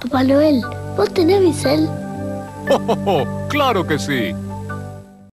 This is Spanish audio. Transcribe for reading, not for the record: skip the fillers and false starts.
Papá Noel, ¿vos tenés bisel? ¡Oh, oh, oh! ¡Claro que sí!